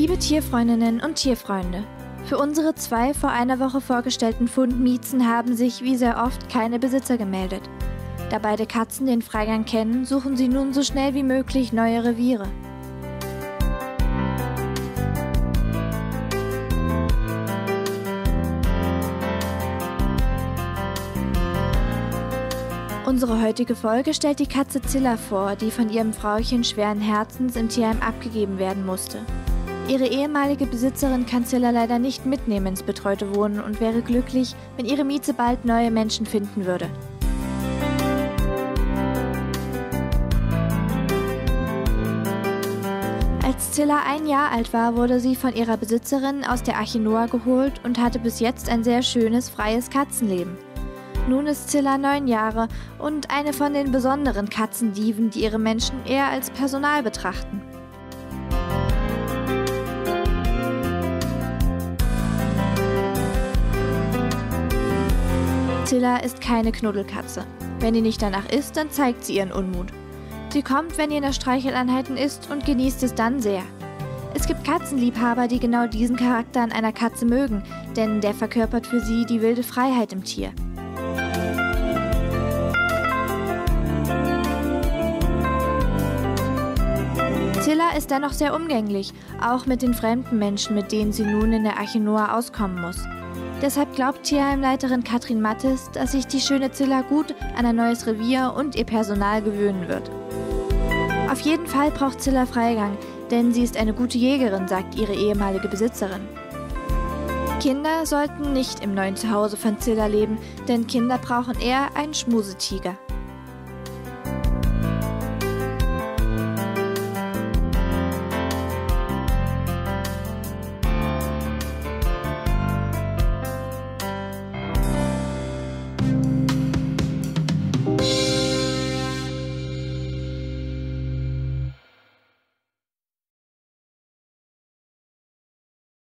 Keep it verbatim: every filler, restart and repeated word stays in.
Liebe Tierfreundinnen und Tierfreunde, für unsere zwei vor einer Woche vorgestellten Fundmiezen haben sich, wie sehr oft, keine Besitzer gemeldet. Da beide Katzen den Freigang kennen, suchen sie nun so schnell wie möglich neue Reviere. Unsere heutige Folge stellt die Katze Zilla vor, die von ihrem Frauchen schweren Herzens im Tierheim abgegeben werden musste. Ihre ehemalige Besitzerin kann Zilla leider nicht mitnehmen ins betreute Wohnen und wäre glücklich, wenn ihre Mieze bald neue Menschen finden würde. Als Zilla ein Jahr alt war, wurde sie von ihrer Besitzerin aus der Arche Noah geholt und hatte bis jetzt ein sehr schönes, freies Katzenleben. Nun ist Zilla neun Jahre und eine von den besonderen Katzendiven, die ihre Menschen eher als Personal betrachten. Zilla ist keine Knuddelkatze. Wenn ihr nicht danach ist, dann zeigt sie ihren Unmut. Sie kommt, wenn ihr nach Streicheleinheiten ist und genießt es dann sehr. Es gibt Katzenliebhaber, die genau diesen Charakter an einer Katze mögen, denn der verkörpert für sie die wilde Freiheit im Tier. Zilla ist dennoch sehr umgänglich, auch mit den fremden Menschen, mit denen sie nun in der Arche Noah auskommen muss. Deshalb glaubt Tierheimleiterin Katrin Mattes, dass sich die schöne Zilla gut an ein neues Revier und ihr Personal gewöhnen wird. Auf jeden Fall braucht Zilla Freigang, denn sie ist eine gute Jägerin, sagt ihre ehemalige Besitzerin. Kinder sollten nicht im neuen Zuhause von Zilla leben, denn Kinder brauchen eher einen Schmusetiger.